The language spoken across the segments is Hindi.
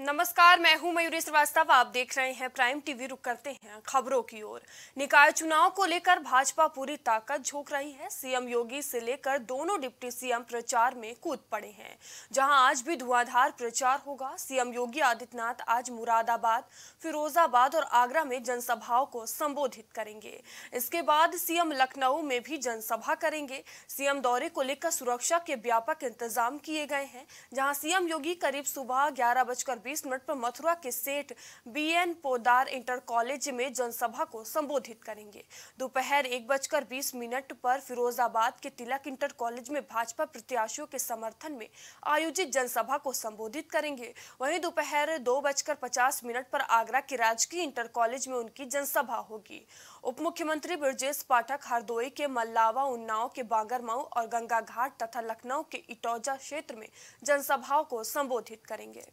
नमस्कार, मैं हूं मयूरी श्रीवास्तव। आप देख रहे हैं प्राइम टीवी। रुक करते हैं खबरों की ओर। निकाय चुनाव को लेकर भाजपा पूरी ताकत झोंक रही है। सीएम योगी से लेकर दोनों डिप्टी सीएम प्रचार में कूद पड़े हैं, जहां आज भी धुआंधार प्रचार होगा। सीएम योगी आदित्यनाथ आज मुरादाबाद, फिरोजाबाद और आगरा में जनसभाओं को संबोधित करेंगे। इसके बाद सीएम लखनऊ में भी जनसभा करेंगे। सीएम दौरे को लेकर सुरक्षा के व्यापक इंतजाम किए गए हैं, जहां सीएम योगी करीब सुबह 11:20 पर मथुरा के सेठ बीएन पोदार इंटर कॉलेज में जनसभा को संबोधित करेंगे। दोपहर 1:20 पर फिरोजाबाद के तिलक इंटर कॉलेज में भाजपा प्रत्याशियों के समर्थन में आयोजित जनसभा को संबोधित करेंगे। वहीं दोपहर 2:50 पर आगरा के राजकीय इंटर कॉलेज में उनकी जनसभा होगी। उप मुख्यमंत्री ब्रजेश पाठक हरदोई के मल्लावा, उन्नाव के बांगरमऊ और गंगा घाट तथा लखनऊ के इटौजा क्षेत्र में जनसभाओं को संबोधित करेंगे।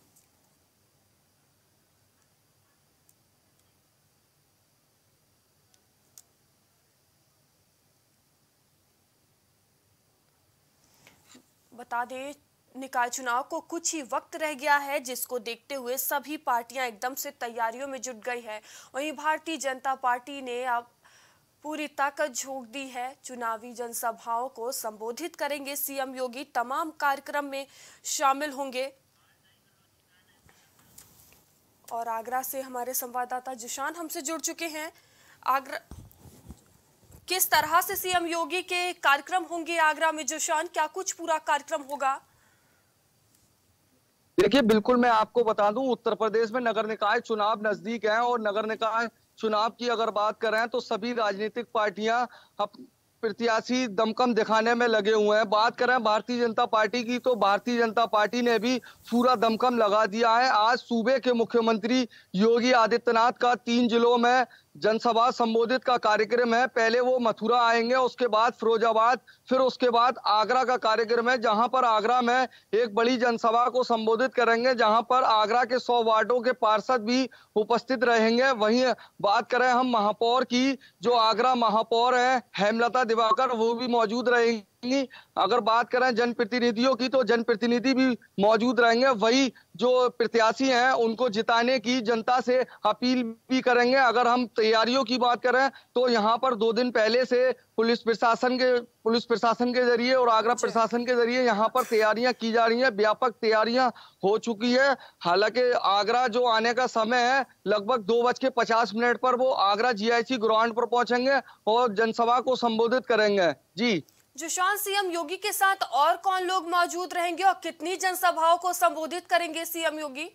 बता दें, निकाय चुनाव को कुछ ही वक्त रह गया है, जिसको देखते हुए सभी पार्टियां एकदम से तैयारियों में जुट गई है। वहीं भारतीय जनता पार्टी ने अब पूरी ताकत झोंक दी है। चुनावी जनसभाओं को संबोधित करेंगे सीएम योगी। तमाम कार्यक्रम में शामिल होंगे। और आगरा से हमारे संवाददाता जिशान हमसे जुड़ चुके हैं। आगरा, किस तरह से सीएम योगी के कार्यक्रम होंगे आगरा में? जिशान, क्या कुछ पूरा कार्यक्रम होगा? देखिए, बिल्कुल मैं आपको बता दूं, उत्तर प्रदेश में नगर निकाय चुनाव नजदीक हैं और नगर निकाय चुनाव की अगर बात करें तो सभी राजनीतिक पार्टियां प्रत्याशी दमखम दिखाने में लगे हुए हैं। बात करें भारतीय जनता पार्टी की तो भारतीय जनता पार्टी ने भी पूरा दमखम लगा दिया है। आज सूबे के मुख्यमंत्री योगी आदित्यनाथ का 3 जिलों में जनसभा संबोधित का कार्यक्रम है। पहले वो मथुरा आएंगे, उसके बाद फिरोजाबाद, फिर उसके बाद आगरा का कार्यक्रम है, जहां पर आगरा में एक बड़ी जनसभा को संबोधित करेंगे, जहां पर आगरा के 100 वार्डों के पार्षद भी उपस्थित रहेंगे। वहीं बात करें हम महापौर की, जो आगरा महापौर है हेमलता दिवाकर, वो भी मौजूद रहेंगी। अगर बात करें जनप्रतिनिधियों की तो जनप्रतिनिधि भी मौजूद रहेंगे। वही जो प्रत्याशी हैं उनको जिताने की जनता से अपील भी करेंगे। अगर हम तैयारियों की बात करें तो यहाँ पर 2 दिन पहले से पुलिस प्रशासन के जरिए और आगरा प्रशासन के जरिए यहाँ पर तैयारियां की जा रही हैं। व्यापक तैयारियां हो चुकी है। हालांकि आगरा जो आने का समय है लगभग 2:50 पर वो आगरा जीआईसी ग्राउंड पर पहुंचेंगे और जनसभा को संबोधित करेंगे। जी जिशान, सीएम योगी के साथ और कौन लोग मौजूद रहेंगे और कितनी जनसभाओं को संबोधित करेंगे सीएम योगी?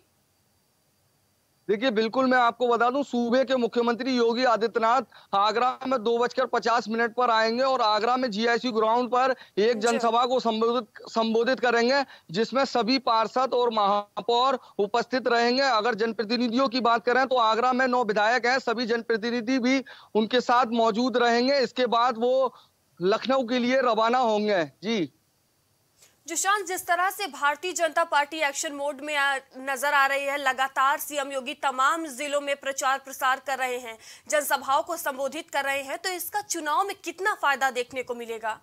देखिए, बिल्कुल मैं आपको बता दूं, सूबे के मुख्यमंत्री योगी आदित्यनाथ आगरा में 2:50 पर आएंगे और आगरा में जीआईसी ग्राउंड पर एक जनसभा को संबोधित करेंगे, जिसमें सभी पार्षद और महापौर उपस्थित रहेंगे। अगर जनप्रतिनिधियों की बात करें तो आगरा में 9 विधायक हैं, सभी जनप्रतिनिधि भी उनके साथ मौजूद रहेंगे। इसके बाद वो लखनऊ के लिए रवाना होंगे। जी जिशान, जिस तरह से Bharatiya Janata party action mode में नजर आ रही है, लगातार सीएम योगी तमाम जिलों में प्रचार प्रसार कर रहे हैं, जनसभाओं को संबोधित कर रहे हैं, तो इसका चुनाव में कितना फायदा देखने को मिलेगा?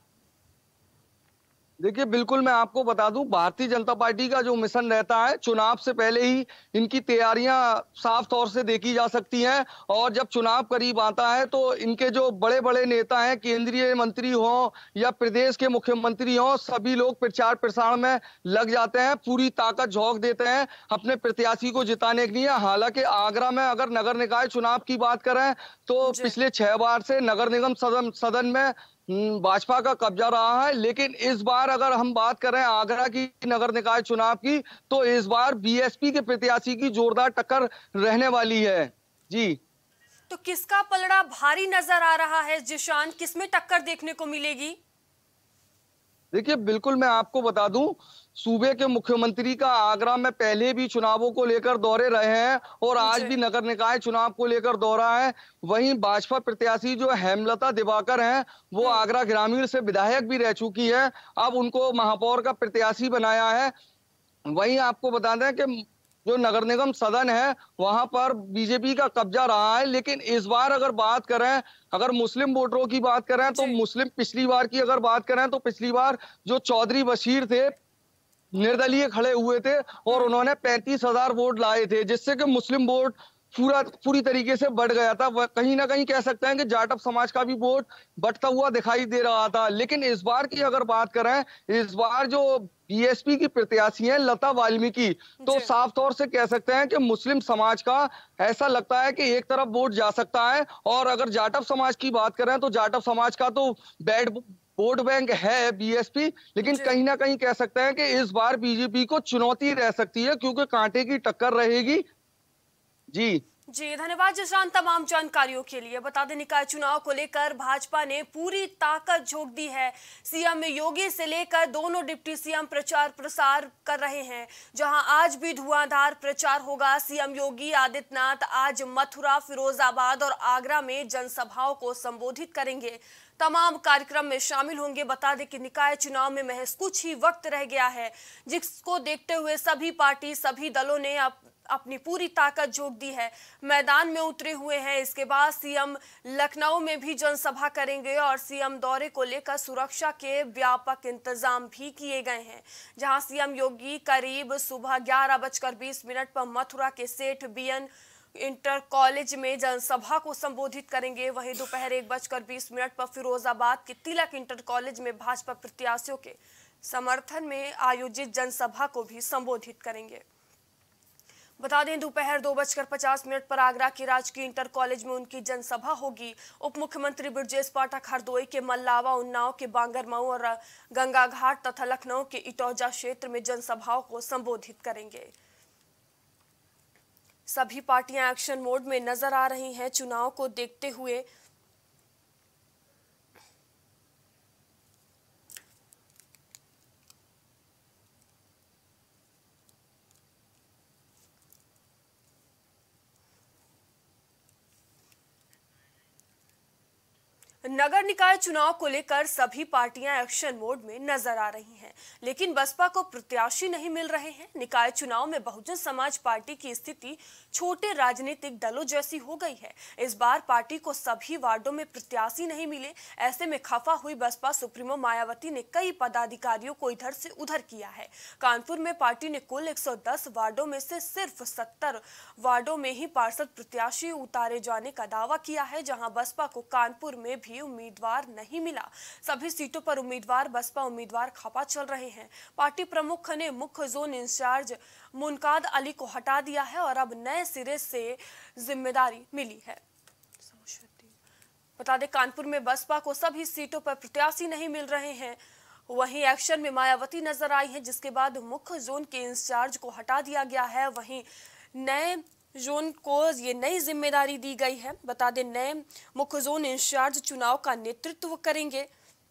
देखिए, बिल्कुल मैं आपको बता दूं, भारतीय जनता पार्टी का जो मिशन रहता है, चुनाव से पहले ही इनकी तैयारियां साफ तौर से देखी जा सकती हैं और जब चुनाव करीब आता है तो इनके जो बड़े बड़े नेता हैं, केंद्रीय मंत्री हों या प्रदेश के मुख्यमंत्री हों, सभी लोग प्रचार प्रसार में लग जाते हैं, पूरी ताकत झोंक देते हैं अपने प्रत्याशी को जिताने के लिए। हालांकि आगरा में अगर नगर निकाय चुनाव की बात करें तो पिछले 6 बार से नगर निगम सदन में भाजपा का कब्जा रहा है, लेकिन इस बार अगर हम बात करें आगरा की नगर निकाय चुनाव की तो इस बार बीएसपी के प्रत्याशी की जोरदार टक्कर रहने वाली है। जी तो किसका पलड़ा भारी नजर आ रहा है जिशान? किसमें टक्कर देखने को मिलेगी? देखिए, बिल्कुल मैं आपको बता दूं, सूबे के मुख्यमंत्री का आगरा में पहले भी चुनावों को लेकर दौरे रहे हैं और आज भी नगर निकाय चुनाव को लेकर दौरा है। वहीं भाजपा प्रत्याशी जो हेमलता दिवाकर हैं वो आगरा ग्रामीण से विधायक भी रह चुकी है, अब उनको महापौर का प्रत्याशी बनाया है। वहीं आपको बता दें कि जो नगर निगम सदन है वहां पर बीजेपी का कब्जा रहा है, लेकिन इस बार अगर बात करें, अगर मुस्लिम वोटरों की बात करें तो मुस्लिम पिछली बार की अगर बात करें तो पिछली बार जो चौधरी बशीर थे निर्दलीय खड़े हुए थे और उन्होंने 35,000 वोट लाए थे, जिससे कि मुस्लिम वोट पूरी तरीके से बढ़ गया था। कहीं ना कहीं कह सकते हैं कि जाटव समाज का भी वोट बढ़ता हुआ दिखाई दे रहा था। लेकिन इस बार की अगर बात करें, इस बार जो बीएसपी की प्रत्याशी है लता वाल्मीकि, तो साफ तौर से कह सकते हैं कि मुस्लिम समाज का ऐसा लगता है कि एक तरफ वोट जा सकता है। और अगर जाटव समाज की बात करें तो जाटव समाज का तो बैड वोट बैंक है बीएसपी, लेकिन कहीं ना कहीं कह सकते हैं कि इस बार बीजेपी को चुनौती रह सकती है, क्योंकि कांटे की टक्कर रहेगी। जी जी, धन्यवाद जसरान तमाम जानकारियों के लिए। बता दें, निकाय चुनाव को लेकर भाजपा ने पूरी ताकत झोंक दी है। सीएम योगी से लेकर दोनों डिप्टी सीएम प्रचार प्रसार कर रहे हैं। जहां आज भी धुआंधार प्रचार होगा। सीएम योगी आदित्यनाथ आज मथुरा, फिरोजाबाद और आगरा में जनसभाओं को संबोधित करेंगे। तमाम कार्यक्रम में शामिल होंगे। बता दें कि निकाय चुनाव में महज कुछ ही वक्त रह गया है, जिसको देखते हुए सभी पार्टी, सभी दलों ने अपनी पूरी ताकत झोंक दी है, मैदान में उतरे हुए हैं। इसके बाद सीएम लखनऊ में भी जनसभा करेंगे और सीएम दौरे को लेकर सुरक्षा के व्यापक इंतजाम भी किए गए हैं। जहां सीएम योगी करीब सुबह 11:20 पर मथुरा के सेठ बीएन इंटर कॉलेज में जनसभा को संबोधित करेंगे। वहीं दोपहर 1:20 पर फिरोजाबाद के तिलक इंटर कॉलेज में भाजपा प्रत्याशियों के समर्थन में आयोजित जनसभा को भी संबोधित करेंगे। बता दें, दोपहर 2:50 पर आगरा के राजकीय इंटर कॉलेज में उनकी जनसभा होगी। उप मुख्यमंत्री ब्रजेश पाठक हरदोई के मल्लावा, उन्नाव के बांगरमऊ और गंगा घाट तथा लखनऊ के इटौजा क्षेत्र में जनसभाओं को संबोधित करेंगे। सभी पार्टियां एक्शन मोड में नजर आ रही हैं चुनाव को देखते हुए। नगर निकाय चुनाव को लेकर सभी पार्टियां एक्शन मोड में नजर आ रही हैं, लेकिन बसपा को प्रत्याशी नहीं मिल रहे हैं। निकाय चुनाव में बहुजन समाज पार्टी की स्थिति छोटे राजनीतिक दलों जैसी हो गई है। इस बार पार्टी को सभी वार्डों में प्रत्याशी नहीं मिले। ऐसे में खफा हुई बसपा सुप्रीमो मायावती ने कई पदाधिकारियों को इधर से उधर किया है। कानपुर में पार्टी ने कुल 110 वार्डों में से सिर्फ 70 वार्डों में ही पार्षद प्रत्याशी उतारे जाने का दावा किया है, जहां बसपा को कानपुर में भी उम्मीदवार नहीं मिला। सभी सीटों पर उम्मीदवार बसपा उम्मीदवार खपा चल रहे हैं। पार्टी प्रमुख ने मुख्य जोन इंचार्ज मुनकाद अली को हटा दिया है और अब नए सिरे से जिम्मेदारी मिली है। बता दें, कानपुर में बसपा को सभी सीटों पर प्रत्याशी नहीं मिल रहे हैं। वहीं एक्शन में मायावती नजर आई है, जिसके बाद मुख्य जोन के इंचार्ज को हटा दिया गया है। वहीं नए जोन को ये नई जिम्मेदारी दी गई है। बता दें, नए मुख्य जोन इंचार्ज चुनाव का नेतृत्व करेंगे।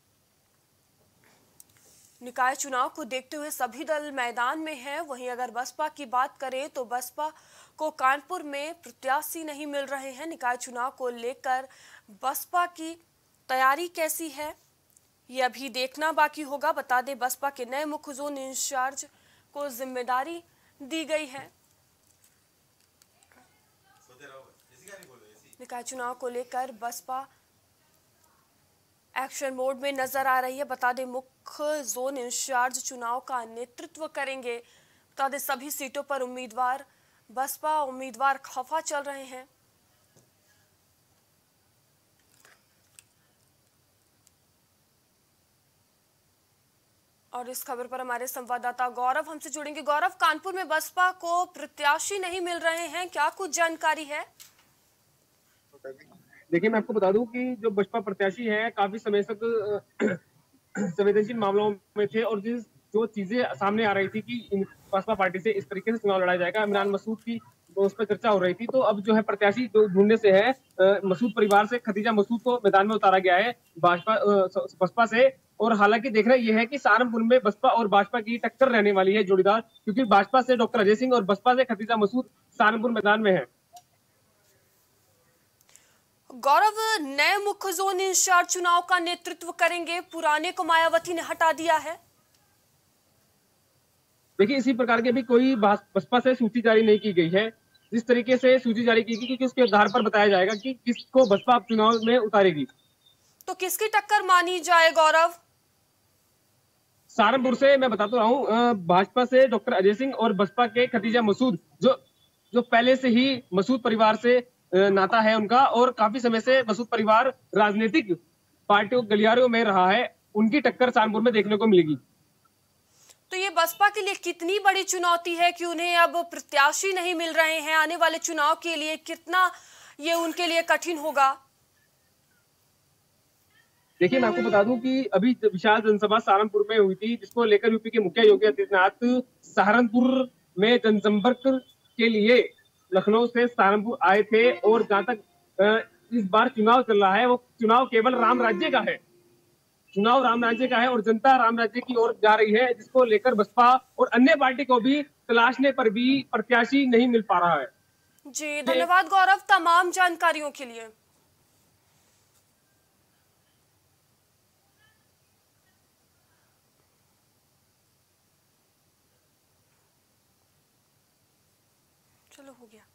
निकाय चुनाव को देखते हुए सभी दल मैदान में हैं। वहीं अगर बसपा की बात करें तो बसपा को कानपुर में प्रत्याशी नहीं मिल रहे हैं। निकाय चुनाव को लेकर बसपा की तैयारी कैसी है, ये अभी देखना बाकी होगा। बता दें, बसपा के नए मुख्य जोन इंचार्ज को जिम्मेदारी दी गई है। निकाय चुनाव को लेकर बसपा एक्शन मोड में नजर आ रही है। बता दें, मुख्य जोन इंचार्ज चुनाव का नेतृत्व करेंगे। बता दें, सभी सीटों पर उम्मीदवार बसपा उम्मीदवार खफा चल रहे हैं। और इस खबर पर हमारे संवाददाता गौरव हमसे जुड़ेंगे। गौरव, कानपुर में बसपा को प्रत्याशी नहीं मिल रहे हैं, क्या कुछ जानकारी है? देखिए, मैं आपको बता दूं कि जो बसपा प्रत्याशी हैं काफी समय तक संवेदनशील मामलों में थे और जो चीजें सामने आ रही थी कि बसपा पार्टी से इस तरीके से चुनाव लड़ा जाएगा, इमरान मसूद की उस पर चर्चा हो रही थी। तो अब जो है प्रत्याशी जो ढूंढने से है, मसूद परिवार से खदीजा मसूद को मैदान में उतारा गया है बसपा से। और हालांकि देखना यह है कि सहारनपुर में बसपा और भाजपा की टक्कर रहने वाली है जोड़ीदार, क्योंकि भाजपा से डॉक्टर अजय सिंह और बसपा से खदीजा मसूद सहारनपुर मैदान में है। गौरव, नए मुख्य जोन इंचार्ज चुनाव का नेतृत्व करेंगे, पुराने को मायावती ने हटा दिया है। देखिए, इसी प्रकार की अभी कोई बसपा से सूची जारी नहीं की गई है। जिस तरीके से सूची जारी की गई कि उसके आधार पर बताया जाएगा कि किसको बसपा चुनाव में उतारेगी। तो किसकी टक्कर मानी जाए गौरव? सहारनपुर से मैं बताता रहा हूँ, भाजपा से डॉक्टर अजय सिंह और बसपा के खतीजा मसूद, जो जो पहले से ही मसूद परिवार से नाता है उनका, और काफी समय से मसूद परिवार राजनीतिक पार्टियों गलियारों में रहा है, उनकी टक्कर सहारनपुर में देखने को मिलेगी। तो ये बसपा के लिए कितनी बड़ी चुनौती है कि उन्हें अब प्रत्याशी नहीं मिल रहे हैं? आने वाले चुनाव के लिए कितना ये उनके लिए कठिन होगा? देखिए, मैं आपको बता दूं कि अभी विशाल जनसभा सहारनपुर में हुई थी, जिसको लेकर यूपी के मुखिया योगी आदित्यनाथ सहारनपुर में जनसंपर्क के लिए लखनऊ से सहारनपुर आए थे। और जहां तक इस बार चुनाव चल रहा है, वो चुनाव केवल राम राज्य का है, चुनाव राम राज्य का है और जनता राम राज्य की ओर जा रही है, जिसको लेकर बसपा और अन्य पार्टी को भी तलाशने पर भी प्रत्याशी नहीं मिल पा रहा है। जी धन्यवाद गौरव तमाम जानकारियों के लिए। चलो हो गया।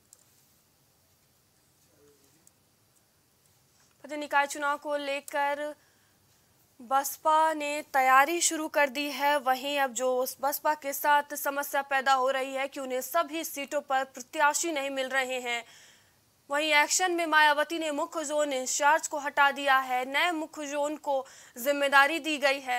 पता निकाय चुनाव को लेकर बसपा ने तैयारी शुरू कर दी है। वहीं अब जो बसपा के साथ समस्या पैदा हो रही है कि उन्हें सभी सीटों पर प्रत्याशी नहीं मिल रहे हैं। वहीं एक्शन में मायावती ने मुख्य जोन इंचार्ज को हटा दिया है, नए मुख्य जोन को जिम्मेदारी दी गई है।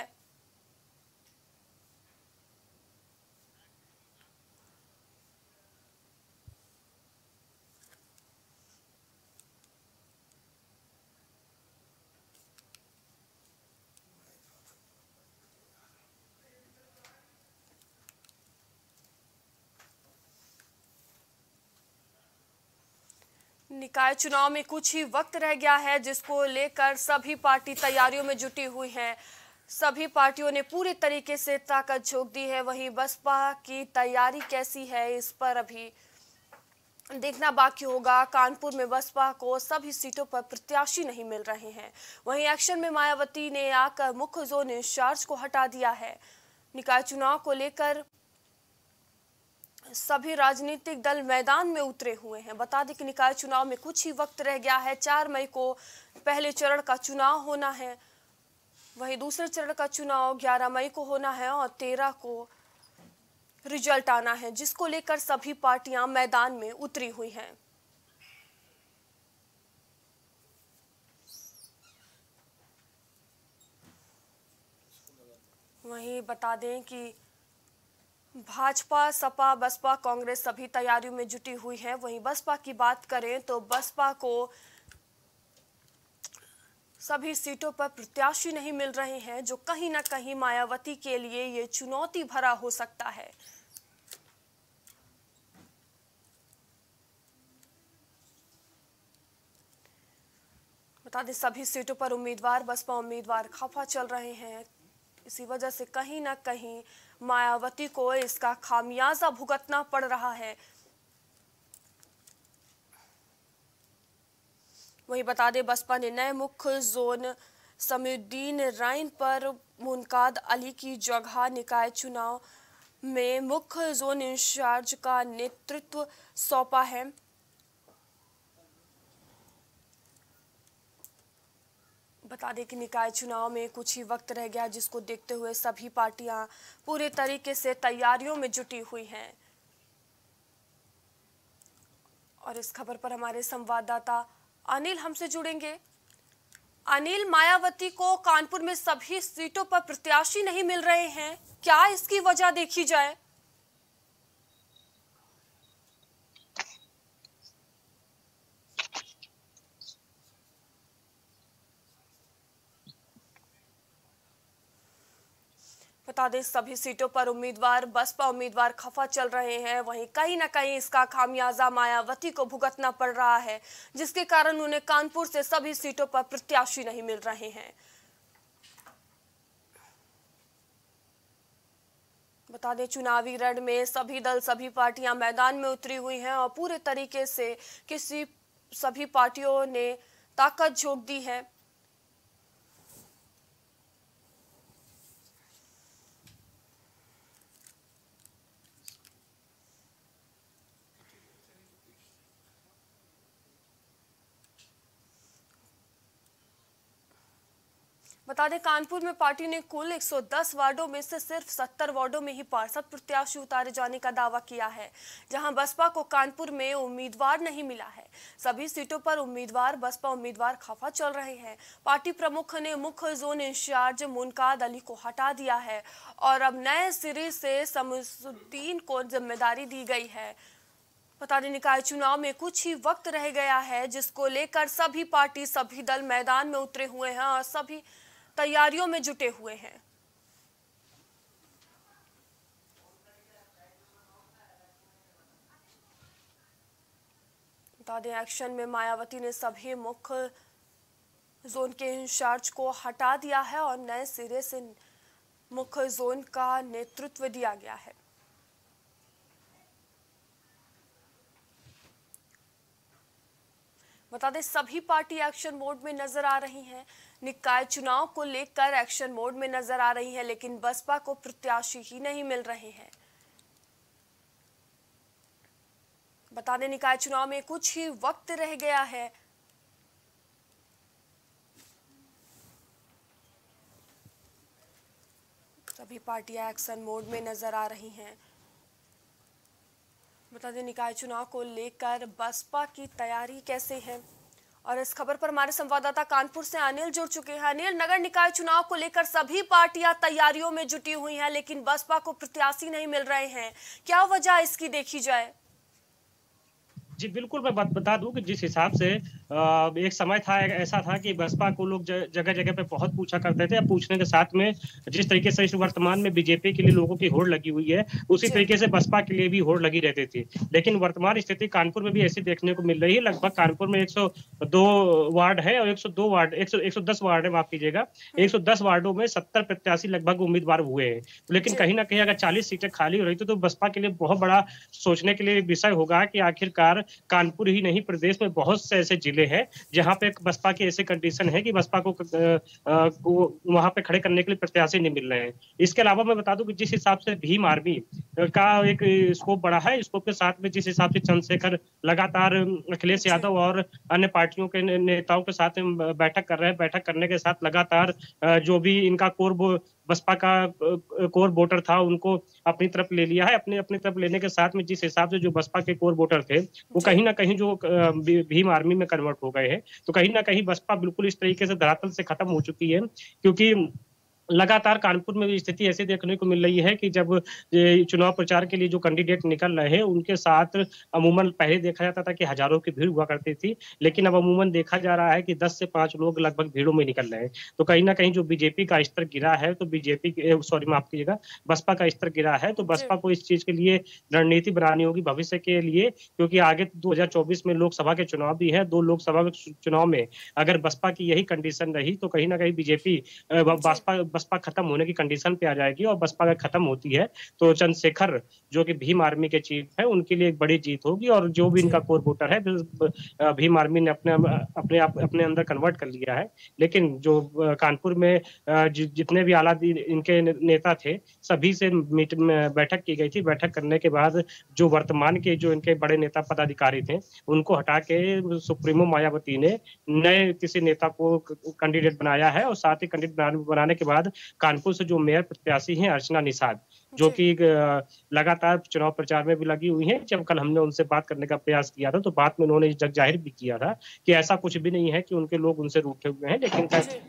निकाय चुनाव में कुछ ही वक्त रह गया है, जिसको लेकर सभी पार्टी तैयारियों में जुटी हुई हैं। सभी पार्टियों ने पूरे तरीके से ताकत झोंक दी है। वहीं बसपा की तैयारी कैसी है, इस पर अभी देखना बाकी होगा। कानपुर में बसपा को सभी सीटों पर प्रत्याशी नहीं मिल रहे हैं। वहीं एक्शन में मायावती ने आकर मुख्य जोन इंचार्ज को हटा दिया है। निकाय चुनाव को लेकर सभी राजनीतिक दल मैदान में उतरे हुए हैं। बता दें कि निकाय चुनाव में कुछ ही वक्त रह गया है। 4 मई को पहले चरण का चुनाव होना है, वहीं दूसरे चरण का चुनाव 11 मई को होना है और 13 को रिजल्ट आना है, जिसको लेकर सभी पार्टियां मैदान में उतरी हुई हैं। वहीं बता दें कि भाजपा, सपा, बसपा, कांग्रेस सभी तैयारियों में जुटी हुई है। वहीं बसपा की बात करें तो बसपा को सभी सीटों पर प्रत्याशी नहीं मिल रहे हैं, जो कहीं ना कहीं मायावती के लिए ये चुनौती भरा हो सकता है। बता दें सभी सीटों पर उम्मीदवार, बसपा उम्मीदवार खफा चल रहे हैं। इसी वजह से कहीं ना कहीं मायावती को इसका खामियाजा भुगतना पड़ रहा है। वही बता दें बसपा ने नए मुख्य जोन समीउद्दीन राइन पर मुनकाद अली की जगह निकाय चुनाव में मुख्य जोन इंचार्ज का नेतृत्व सौंपा है। बता दें कि निकाय चुनाव में कुछ ही वक्त रह गया, जिसको देखते हुए सभी पार्टियां पूरे तरीके से तैयारियों में जुटी हुई हैं। और इस खबर पर हमारे संवाददाता अनिल हमसे जुड़ेंगे। अनिल, मायावती को कानपुर में सभी सीटों पर प्रत्याशी नहीं मिल रहे हैं, क्या इसकी वजह देखी जाए? बता दें सभी सीटों पर उम्मीदवार, बसपा उम्मीदवार खफा चल रहे हैं। वहीं कहीं ना कहीं इसका खामियाजा मायावती को भुगतना पड़ रहा है, जिसके कारण उन्हें कानपुर से सभी सीटों पर प्रत्याशी नहीं मिल रहे हैं। बता दें चुनावी रण में सभी दल, सभी पार्टियां मैदान में उतरी हुई हैं और पूरे तरीके से सभी पार्टियों ने ताकत झोंक दी है। बता दें, कानपुर में पार्टी ने कुल 110 वार्डों में से सिर्फ 70 वार्डों में ही पार्षद प्रत्याशी उतारे जाने का दावा किया है, जहां बसपा को कानपुर में उम्मीदवार नहीं मिला है। सभी सीटों पर बसपा उम्मीदवार खफा चल रहे हैं। पार्टी प्रमुख ने मुख्य जोन इंचार्ज मुनकाद अली को हटा दिया है और अब नए सिरे से शमसुद्दीन को जिम्मेदारी दी गई है। बता दें, निकाय चुनाव में कुछ ही वक्त रह गया है, जिसको लेकर सभी पार्टी सभी दल मैदान में उतरे हुए हैं और सभी तैयारियों में जुटे हुए हैं। बता दें, एक्शन में मायावती ने सभी मुख्य जोन के इंचार्ज को हटा दिया है और नए सिरे से मुख्य जोन का नेतृत्व दिया गया है। बता दें, सभी पार्टी एक्शन मोड में नजर आ रही हैं। निकाय चुनाव को लेकर एक्शन मोड में नजर आ रही है, लेकिन बसपा को प्रत्याशी ही नहीं मिल रहे हैं। बता दें, निकाय चुनाव में कुछ ही वक्त रह गया है। सभी पार्टियां एक्शन मोड में नजर आ रही हैं। बता दें, निकाय चुनाव को लेकर बसपा की तैयारी कैसे है, और इस खबर पर हमारे संवाददाता कानपुर से अनिल जुड़ चुके हैं। अनिल, नगर निकाय चुनाव को लेकर सभी पार्टियां तैयारियों में जुटी हुई हैं, लेकिन बसपा को प्रत्याशी नहीं मिल रहे हैं। क्या वजह इसकी देखी जाए? जी बिल्कुल, मैं बता दूं कि जिस हिसाब से एक समय था, ऐसा था कि बसपा को लोग जगह जगह पे बहुत पूछा करते थे। अब पूछने के साथ में जिस तरीके से इस वर्तमान में बीजेपी के लिए लोगों की होड़ लगी हुई है, उसी तरीके से बसपा के लिए भी होड़ लगी रहती थी। लेकिन वर्तमान स्थिति कानपुर में भी ऐसी देखने को मिल रही है। लगभग कानपुर में 102 वार्ड है और 110 वार्ड है, माफ कीजिएगा। 110 वार्डों में 70 प्रत्याशी लगभग उम्मीदवार हुए हैं। लेकिन कहीं ना कहीं अगर 40 सीटें खाली हो रही तो बसपा के लिए बहुत बड़ा सोचने के लिए विषय होगा कि आखिरकार कानपुर ही नहीं, प्रदेश में बहुत से ऐसे जिले हैं जहां पे बसपा की ऐसी कंडीशन है कि बसपा को वहां पे खड़े करने के लिए प्रत्याशी नहीं मिल रहे हैं। इसके अलावा मैं बता दूं कि जिस हिसाब से भीम आर्मी का एक स्कोप बढ़ा है, स्कोप के साथ में जिस हिसाब से चंद्रशेखर लगातार अखिलेश यादव और अन्य पार्टियों के नेताओं के साथ बैठक कर रहे हैं, बैठक करने के साथ लगातार जो भी इनका बसपा का कोर वोटर था उनको अपनी तरफ ले लिया है। अपनी तरफ लेने के साथ में जिस हिसाब से जो बसपा के कोर वोटर थे वो कहीं ना कहीं जो भीम आर्मी में कन्वर्ट हो गए हैं, तो कहीं ना कहीं बसपा बिल्कुल इस तरीके से धरातल से खत्म हो चुकी है। क्योंकि लगातार कानपुर में भी स्थिति ऐसी देखने को मिल रही है कि जब चुनाव प्रचार के लिए जो कैंडिडेट निकल रहे हैं उनके साथ अमूमन पहले देखा जाता था कि हजारों की भीड़ हुआ करती थी, लेकिन अब अमूमन देखा जा रहा है कि 10 से 5 लोग लगभग भीड़ों में निकल रहे हैं। तो कहीं ना कहीं जो बीजेपी का स्तर गिरा है, तो माफ कीजिएगा, बसपा का स्तर गिरा है। तो बसपा को इस चीज के लिए रणनीति बनानी होगी भविष्य के लिए, क्योंकि आगे 2024 में लोकसभा के चुनाव भी है। 2 लोकसभा के चुनाव में अगर बसपा की यही कंडीशन रही तो कहीं ना कहीं बीजेपी बसपा खत्म होने की कंडीशन पे आ जाएगी। और बसपा अगर खत्म होती है तो चंद्रशेखर जो कि भीम आर्मी के चीफ है उनके लिए एक बड़ी जीत होगी। और जो भी इनका कोर वोटर है भीम आर्मी ने अपने अंदर कन्वर्ट कर लिया है। लेकिन जो कानपुर में जितने भी आला इनके नेता थे सभी से बैठक की गई थी। बैठक करने के बाद जो वर्तमान के जो इनके बड़े नेता पदाधिकारी थे उनको हटा के सुप्रीमो मायावती ने नए किसी नेता को कैंडिडेट बनाया है। और साथ ही कैंडिडेट बनाने के बाद कानपुर से जो मेयर प्रत्याशी हैं अर्चना निषाद, जो कि लगातार चुनाव प्रचार में भी लगी हुई हैं। जब कल हमने उनसे बात करने का प्रयास किया था तो बात में उन्होंने जग जाहिर भी किया था कि ऐसा कुछ भी नहीं है कि उनके लोग उनसे रूठे हुए हैं। लेकिन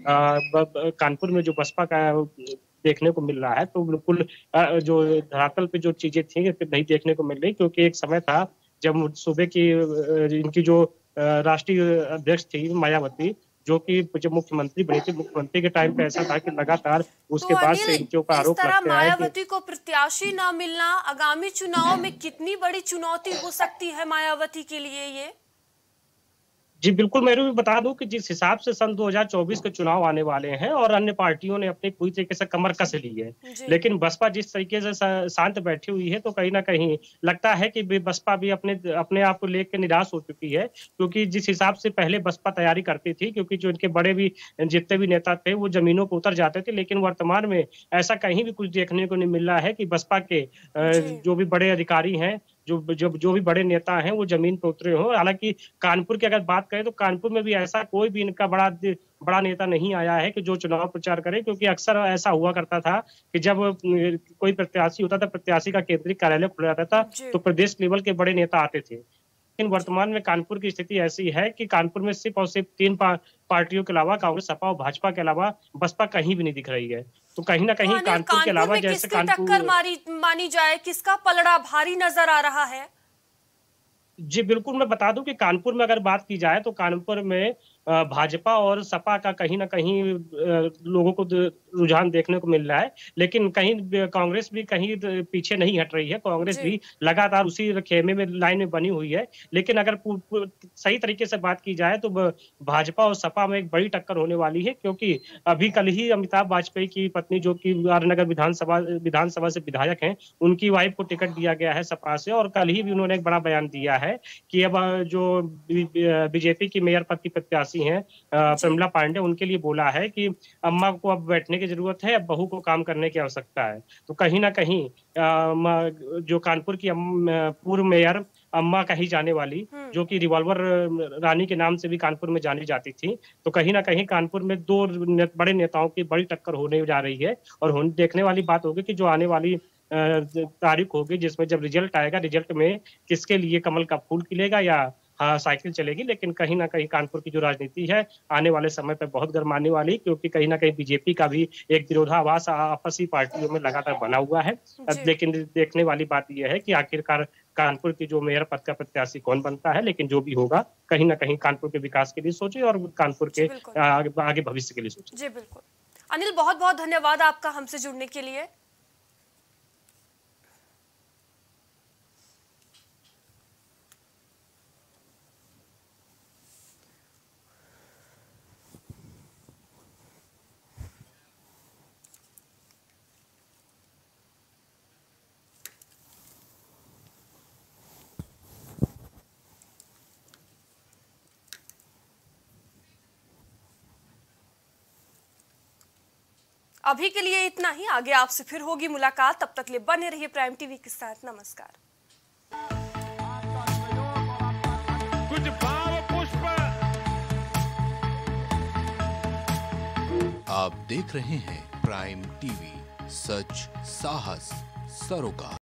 कानपुर में जो बसपा का देखने को मिल रहा है तो बिल्कुल जो धरातल पे जो चीजें थी नहीं देखने को मिल रही। क्योंकि एक समय था जब सूबे की इनकी जो राष्ट्रीय अध्यक्ष थी मायावती, जो कि जब मुख्यमंत्री बनी थी, मुख्यमंत्री के टाइम पे ऐसा था कि लगातार उसके बाद से इनके ऊपर आरोप लगते हैं। मायावती को प्रत्याशी ना मिलना आगामी चुनाव में कितनी बड़ी चुनौती हो सकती है मायावती के लिए ये? जी बिल्कुल, मैं भी बता दूं कि जिस हिसाब से सन 2024 के चुनाव आने वाले हैं और अन्य पार्टियों ने अपनी पूरी तरीके से कमर कस ली है, लेकिन बसपा जिस तरीके से शांत बैठी हुई है तो कहीं ना कहीं लगता है कि बसपा भी अपने आप को लेकर निराश हो चुकी है। क्योंकि जिस हिसाब से पहले बसपा तैयारी करती थी, क्योंकि जो इनके बड़े भी जितने भी नेता थे वो जमीनों पर उतर जाते थे, लेकिन वर्तमान में ऐसा कहीं भी कुछ देखने को नहीं मिल रहा है कि बसपा के जो भी बड़े अधिकारी हैं जो भी बड़े नेता हैं वो जमीन पर उतरे हों। हालांकि कानपुर की अगर बात करें तो कानपुर में भी ऐसा कोई भी इनका बड़ा नेता नहीं आया है कि जो चुनाव प्रचार करे, क्योंकि अक्सर ऐसा हुआ करता था कि जब कोई प्रत्याशी होता था, प्रत्याशी का केंद्रीय कार्यालय खुल जाता था, तो प्रदेश लेवल के बड़े नेता आते थे। लेकिन वर्तमान में कानपुर की स्थिति ऐसी है कि कानपुर में सिर्फ और सिर्फ 3 पार्टियों के अलावा, कांग्रेस, सपा और भाजपा के अलावा बसपा कहीं भी नहीं दिख रही है। तो कहीं ना कहीं कानपुर के अलावा जैसे टक्कर मानी जाए, किसका पलड़ा भारी नजर आ रहा है? जी बिल्कुल, मैं बता दूं कि कानपुर में अगर बात की जाए तो कानपुर में भाजपा और सपा का कहीं ना कहीं लोगों को रुझान देखने को मिल रहा है, लेकिन कहीं कांग्रेस भी कहीं पीछे नहीं हट रही है। कांग्रेस भी लगातार उसी खेमे में, लाइन में बनी हुई है। लेकिन अगर सही तरीके से बात की जाए तो भाजपा और सपा में एक बड़ी टक्कर होने वाली है, क्योंकि अभी कल ही अमिताभ वाजपेयी की पत्नी, जो कि नगर विधानसभा से विधायक हैं, उनकी वाइफ को टिकट दिया गया है सपा से, और कल ही भी उन्होंने एक बड़ा बयान दिया है कि अब जो बीजेपी की मेयर पद की प्रत्याशी हैं प्रमिला पांडे, उनके लिए बोला है कि अम्मा को अब बैठने की जरूरत है, अब बहू को काम करने की आवश्यकता है। तो कहीं ना कहीं जो कानपुर की पूर्व मेयर अम्मा कही जाने वाली, जो कि रिवॉल्वर रानी के नाम से भी कानपुर में जानी जाती थी, तो कहीं ना कहीं कानपुर में 2 बड़े नेताओं की बड़ी टक्कर होने जा रही है। और देखने वाली बात होगी कि जो आने वाली तारीख होगी, जिसमें जब रिजल्ट आएगा, रिजल्ट में किसके लिए कमल का फूल खिलेगा या साइकिल चलेगी। लेकिन कहीं ना कहीं कानपुर की जो राजनीति है आने वाले समय पर बहुत गरमाने वाली, क्योंकि कहीं ना कहीं बीजेपी का भी एक विरोधाभास आपसी पार्टियों में लगातार बना हुआ है। लेकिन देखने वाली बात यह है कि आखिरकार कानपुर की जो मेयर पद का प्रत्याशी कौन बनता है। लेकिन जो भी होगा, कहीं ना कहीं कानपुर के विकास के लिए सोचे और कानपुर के आगे भविष्य के लिए सोचे। जी बिल्कुल। अनिल, बहुत बहुत धन्यवाद आपका हमसे जुड़ने के लिए। अभी के लिए इतना ही, आगे आपसे फिर होगी मुलाकात। तब तक लिए बने रहिए प्राइम टीवी के साथ। नमस्कार। कुछ भाव पुष्प। आप देख रहे हैं प्राइम टीवी, सच साहस सरोकार।